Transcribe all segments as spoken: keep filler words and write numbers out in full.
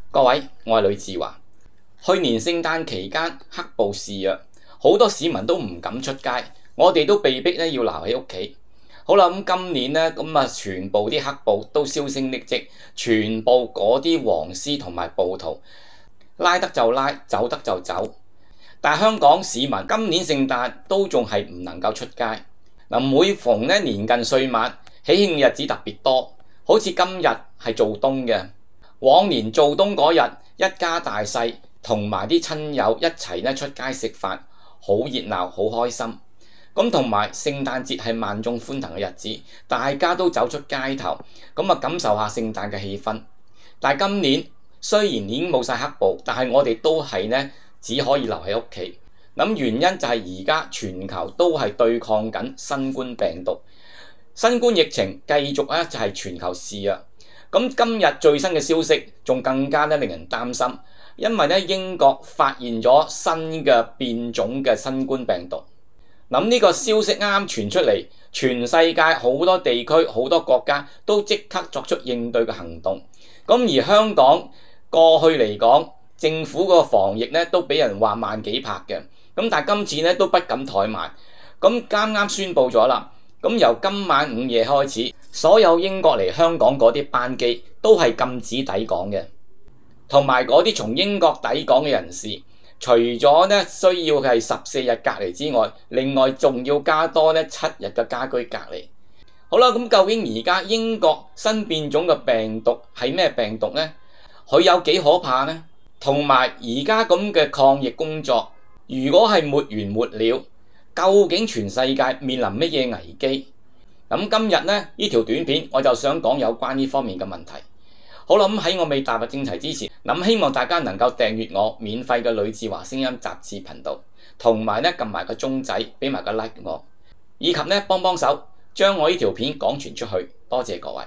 各位，我係呂志華。去年聖誕期間黑暴肆虐，好多市民都唔敢出街，我哋都被逼咧要留喺屋企。好啦，咁今年咧咁啊，全部啲黑暴都銷聲匿跡，全部嗰啲黃絲同埋暴徒拉得就拉，走得就走。但係香港市民今年聖誕都仲係唔能夠出街。嗱，每逢咧年近歲晚，喜慶日子特別多，好似今日係做冬嘅。往年做冬嗰日，一家大細同埋啲親友一齊咧出街食飯，好熱鬧，好開心。咁同埋聖誕節係萬眾歡騰嘅日子，大家都走出街頭，咁啊感受下聖誕嘅氣氛。但係今年雖然已經冇晒黑暴，但係我哋都係咧只可以留喺屋企。咁原因就係而家全球都係對抗緊新冠病毒，新冠疫情繼續咧就係全球肆虐。咁今日最新嘅消息仲更加咧令人擔心，因為咧英國發現咗新嘅變種嘅新冠病毒。咁呢個消息啱啱傳出嚟，全世界好多地區好多國家都即刻作出應對嘅行動。咁而香港過去嚟講，政府個防疫咧都俾人話慢幾拍嘅，咁但係今次咧都不敢怠慢。咁啱啱宣布咗啦。咁由今晚午夜開始，所有英國嚟香港嗰啲班機都係禁止抵港嘅，同埋嗰啲從英國抵港嘅人士，除咗咧需要係十四日隔離之外，另外仲要加多咧七日嘅家居隔離。好啦，咁究竟而家英國新變種嘅病毒係咩病毒呢？佢有幾可怕呢？同埋而家咁嘅抗疫工作，如果係沒完沒了，究竟全世界面臨乜嘢危機？咁今日呢呢條短片我就想講有關呢方面嘅問題。好啦，咁喺我未踏入正題之前，咁希望大家能夠訂閱我免費嘅呂志華聲音雜誌頻道，同埋呢撳埋個鐘仔，俾埋個 like 我，以及呢幫幫手將我呢條片廣傳出去。多謝各位。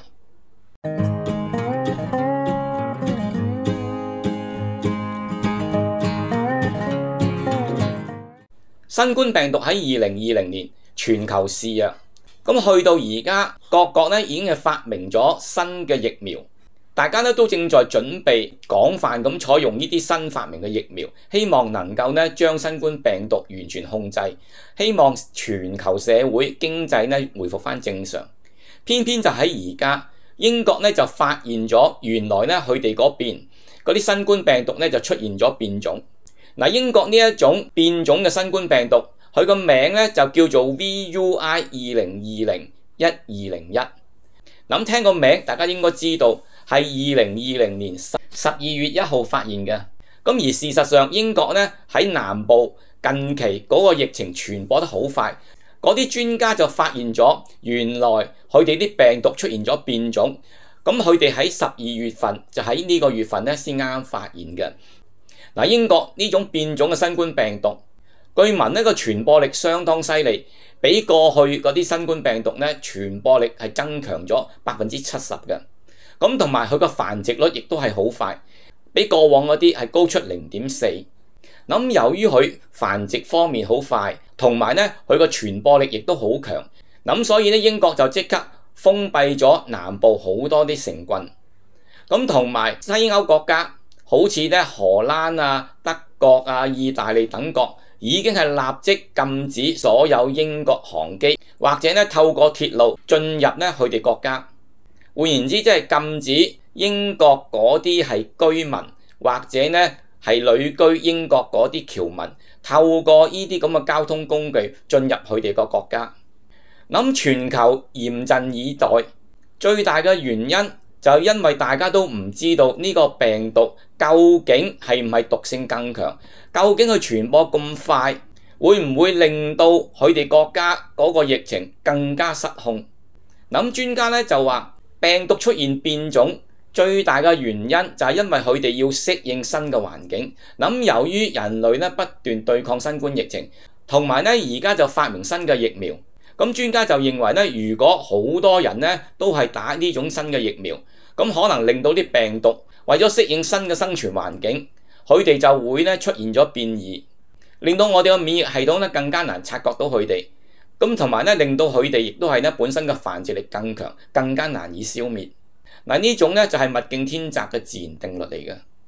新冠病毒喺二零二零年全球肆虐，咁去到而家各國咧已經係發明咗新嘅疫苗，大家咧都正在準備廣泛咁採用呢啲新發明嘅疫苗，希望能夠咧將新冠病毒完全控制，希望全球社會經濟咧回復翻正常。偏偏就喺而家英國咧就發現咗，原來咧佢哋嗰邊嗰啲新冠病毒咧就出現咗變種。嗱，英國呢一種變種嘅新冠病毒，佢個名咧就叫做 V U I 二零二零一二零一。咁聽個名，大家應該知道係二零二零年十二月一號發現嘅。咁而事實上，英國咧喺南部近期嗰個疫情傳播得好快，嗰啲專家就發現咗，原來佢哋啲病毒出現咗變種。咁佢哋喺十二月份就喺呢個月份咧先啱啱發現嘅。嗱，英國呢種變種嘅新冠病毒，據聞呢個傳播力相當犀利，比過去嗰啲新冠病毒咧傳播力係增強咗百分之七十嘅。咁同埋佢個繁殖率亦都係好快，比過往嗰啲係高出零點四。咁由於佢繁殖方面好快，同埋咧佢個傳播力亦都好強，咁所以咧英國就即刻封閉咗南部好多啲城郡。咁同埋西歐國家，好似咧荷蘭啊、德國啊、意大利等國已經係立即禁止所有英國航機或者咧透過鐵路進入咧佢哋國家。換言之，即係禁止英國嗰啲係居民或者咧係旅居英國嗰啲僑民透過呢啲咁嘅交通工具進入佢哋個國家。咁全球嚴陣以待，最大嘅原因就係因為大家都唔知道呢個病毒究竟係唔係毒性更強，究竟佢傳播咁快，會唔會令到佢哋國家嗰個疫情更加失控？咁專家咧就話，病毒出現變種最大嘅原因就係因為佢哋要適應新嘅環境。咁由於人類咧不斷對抗新冠疫情，同埋咧而家就發明新嘅疫苗。咁專家就認為咧，如果好多人咧都係打呢種新嘅疫苗，咁可能令到啲病毒為咗適應新嘅生存環境，佢哋就會咧出現咗變異，令到我哋嘅免疫系統咧更加難察覺到佢哋。咁同埋咧令到佢哋亦都係咧本身嘅繁殖力更強，更加難以消滅。嗱，呢種咧就係物競天擇嘅自然定律嚟嘅。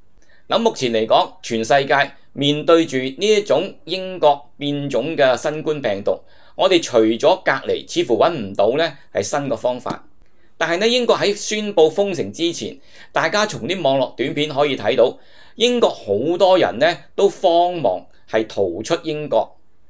嗱，目前嚟講，全世界面對住呢一種英國變種嘅新冠病毒，我哋除咗隔離，似乎揾唔到呢係新嘅方法。但係呢，英國喺宣布封城之前，大家從啲網絡短片可以睇到，英國好多人呢都慌忙係逃出英國。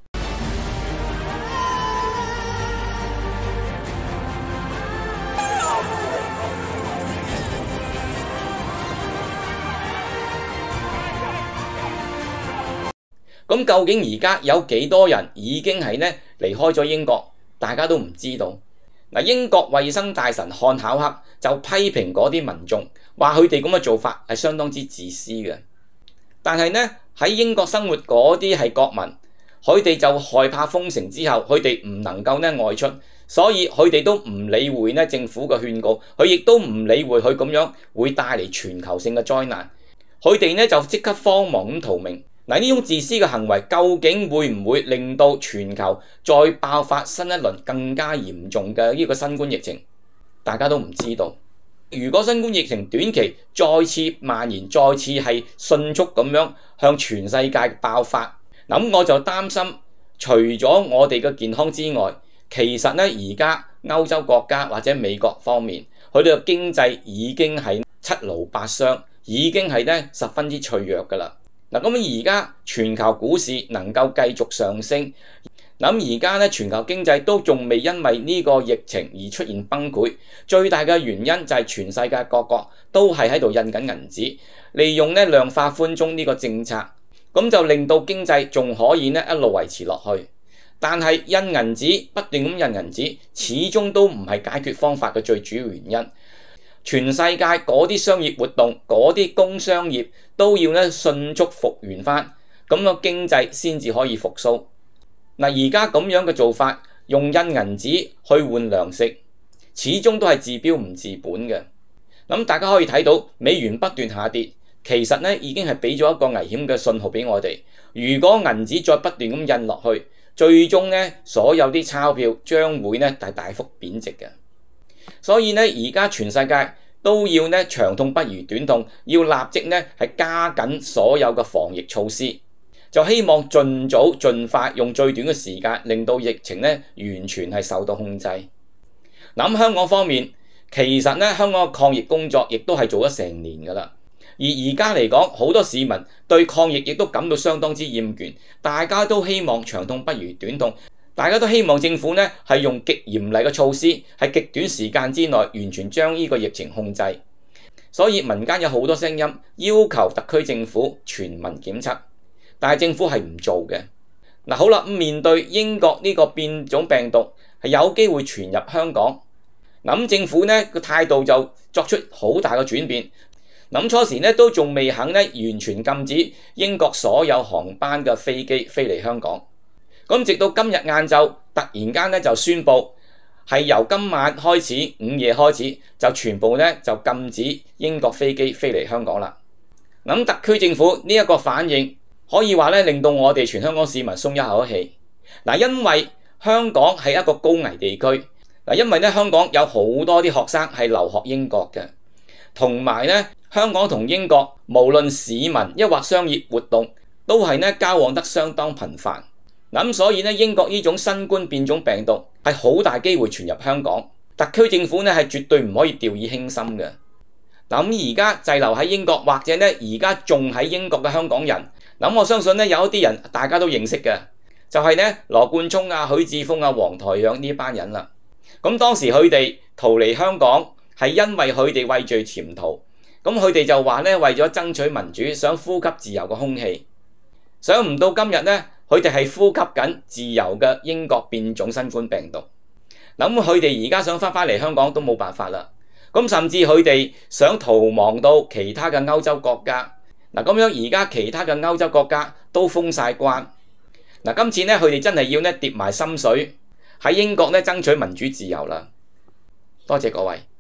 咁究竟而家有幾多人已經係呢離開咗英國？大家都唔知道。嗱，英國衛生大臣漢考克就批評嗰啲民眾，話佢哋咁嘅做法係相當之自私嘅。但係呢，喺英國生活嗰啲係國民，佢哋就害怕封城之後，佢哋唔能夠呢外出，所以佢哋都唔理會呢政府嘅勸告，佢亦都唔理會佢咁樣會帶嚟全球性嘅災難，佢哋呢就即刻慌忙咁逃命。嗱，呢種自私嘅行為究竟會唔會令到全球再爆發新一輪更加嚴重嘅呢個新冠疫情？大家都唔知道。如果新冠疫情短期再次蔓延，再次係迅速咁樣向全世界爆發，咁我就擔心，除咗我哋嘅健康之外，其實呢而家歐洲國家或者美國方面，佢哋嘅經濟已經係七勞八傷，已經係呢十分之脆弱㗎啦。嗱，咁而家全球股市能夠繼續上升，咁而家咧全球經濟都仲未因為呢個疫情而出現崩潰，最大嘅原因就係全世界各國都係喺度印緊銀紙，利用咧量化寬鬆呢個政策，咁就令到經濟仲可以咧一路維持落去。但係印銀紙不斷咁印銀紙，始終都唔係解決方法嘅最主要原因。全世界嗰啲商業活動，嗰啲工商業都要咧迅速復原翻，咁個經濟先至可以復甦。嗱，而家咁樣嘅做法，用印銀紙去換糧食，始終都係治標唔治本嘅。咁大家可以睇到美元不斷下跌，其實咧已經係俾咗一個危險嘅信號俾我哋。如果銀紙再不斷咁印落去，最終咧所有啲鈔票將會咧大大幅貶值嘅。所以咧，而家全世界都要咧長痛不如短痛，要立即咧係加緊所有嘅防疫措施，就希望盡早盡快用最短嘅時間，令到疫情咧完全係受到控制。咁香港方面，其實咧香港嘅抗疫工作亦都係做咗成年㗎啦。而而家嚟講，好多市民對抗疫亦都感到相當之厭倦，大家都希望長痛不如短痛。大家都希望政府呢係用極嚴厲嘅措施，喺極短時間之內完全將呢個疫情控制。所以民間有好多聲音要求特區政府全民檢測，但係政府係唔做嘅。嗱，好啦，面對英國呢個變種病毒係有機會傳入香港，咁政府呢個態度就作出好大嘅轉變。諗初時呢都仲未肯呢完全禁止英國所有航班嘅飛機飛嚟香港。咁直到今日晏晝，突然間咧就宣布係由今晚開始，午夜開始就全部咧就禁止英國飛機飛嚟香港啦。咁特區政府呢一個反應，可以話咧令到我哋全香港市民鬆一口氣。嗱，因為香港係一個高危地區，嗱，因為咧香港有好多啲學生係留學英國嘅，同埋咧香港同英國無論市民抑或商業活動都係咧交往得相當頻繁。咁所以咧，英國呢種新冠變種病毒係好大機會傳入香港，特區政府咧係絕對唔可以掉以輕心嘅。咁而家滯留喺英國或者咧而家仲喺英國嘅香港人，咁我相信咧有一啲人大家都認識嘅，就係咧羅冠聰啊、許智峰啊、黃台仰呢班人啦。咁當時佢哋逃離香港係因為佢哋畏罪潛逃，咁佢哋就話咧為咗爭取民主，想呼吸自由嘅空氣，想唔到今日咧。佢哋係呼吸緊自由嘅英國變種新冠病毒，咁佢哋而家想翻返嚟香港都冇辦法啦。咁甚至佢哋想逃亡到其他嘅歐洲國家，嗱咁樣而家其他嘅歐洲國家都封晒關。嗱，今次咧佢哋真係要咧跌埋心水喺英國咧爭取民主自由啦。多謝各位。